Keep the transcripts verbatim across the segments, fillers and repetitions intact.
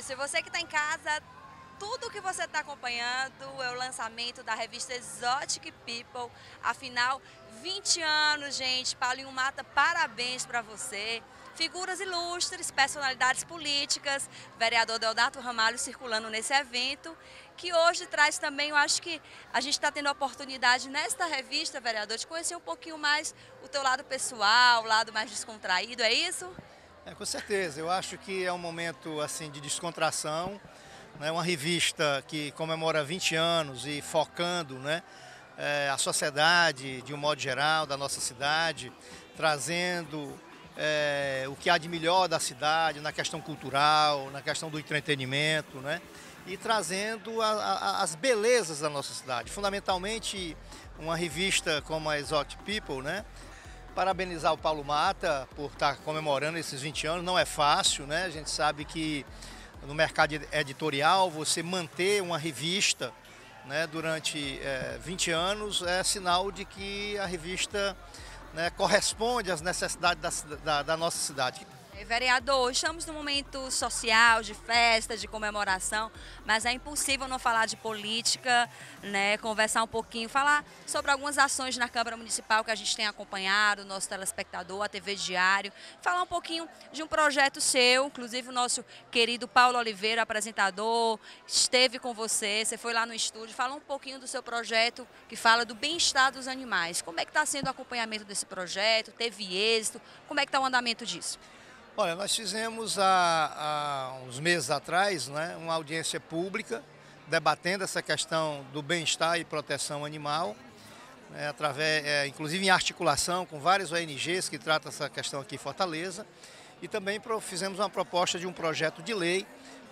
Isso, e você que está em casa, tudo que você está acompanhando é o lançamento da revista Exotic People. Afinal, vinte anos, gente. Paulinho Mata, parabéns para você. Figuras ilustres, personalidades políticas, vereador Deodato Ramalho circulando nesse evento, que hoje traz também, eu acho que a gente está tendo a oportunidade nesta revista, vereador, de conhecer um pouquinho mais o teu lado pessoal, o lado mais descontraído, é isso? É, com certeza, eu acho que é um momento assim de descontração, né? Uma revista que comemora vinte anos e focando, né, é, a sociedade de um modo geral, da nossa cidade, trazendo é, o que há de melhor da cidade na questão cultural, na questão do entretenimento, né? E trazendo a, a, as belezas da nossa cidade, fundamentalmente uma revista como a Exotic People, né? Parabenizar o Paulo Mata por estar comemorando esses vinte anos, não é fácil, né? A gente sabe que no mercado editorial você manter uma revista, né, durante é, vinte anos é sinal de que a revista, né, corresponde às necessidades da, da, da nossa cidade. Vereador, estamos num momento social, de festa, de comemoração, mas é impossível não falar de política, né? Conversar um pouquinho, falar sobre algumas ações na Câmara Municipal que a gente tem acompanhado, o nosso telespectador, a T V Diário, falar um pouquinho de um projeto seu, inclusive o nosso querido Paulo Oliveira, apresentador, esteve com você, você foi lá no estúdio, fala um pouquinho do seu projeto que fala do bem-estar dos animais. Como é que está sendo o acompanhamento desse projeto? Teve êxito? Como é que está o andamento disso? Olha, nós fizemos há, há uns meses atrás, né, uma audiência pública debatendo essa questão do bem-estar e proteção animal, né, através, é, inclusive em articulação com várias O N Gs que tratam essa questão aqui em Fortaleza, e também fizemos uma proposta de um projeto de lei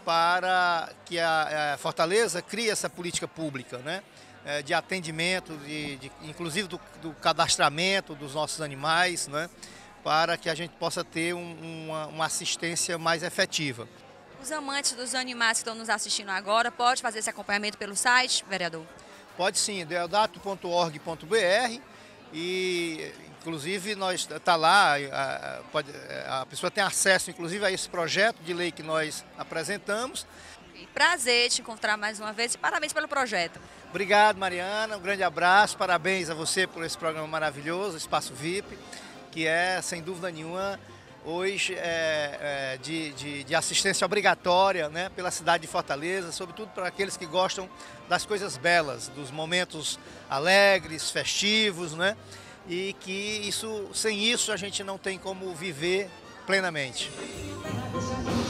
para que a, a Fortaleza crie essa política pública, né, de atendimento, de, de, inclusive do, do cadastramento dos nossos animais, né, para que a gente possa ter um, uma, uma assistência mais efetiva. Os amantes dos animais que estão nos assistindo agora, pode fazer esse acompanhamento pelo site, vereador? Pode sim, deodato ponto org ponto br, e inclusive nós está lá, a, pode, a pessoa tem acesso inclusive a esse projeto de lei que nós apresentamos. Prazer te encontrar mais uma vez e parabéns pelo projeto. Obrigado, Mariana, um grande abraço, parabéns a você por esse programa maravilhoso, Espaço V I P, que é, sem dúvida nenhuma, hoje é, é, de, de, de assistência obrigatória, né, pela cidade de Fortaleza, sobretudo para aqueles que gostam das coisas belas, dos momentos alegres, festivos, né, e que isso, sem isso a gente não tem como viver plenamente.